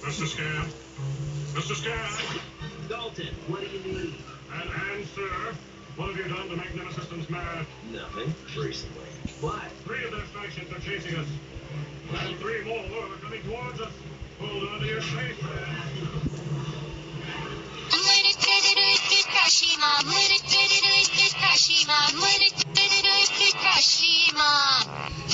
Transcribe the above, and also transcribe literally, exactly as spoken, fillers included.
Mister Scam? Mister Scam? Dalton, what do you need? An answer. What have you done to make Nemesystems mad? Nothing. Recently. What? Three of their factions are chasing us. And three more are coming towards us. Hold on to your safe, man. Kashima, Kashima, Kashima.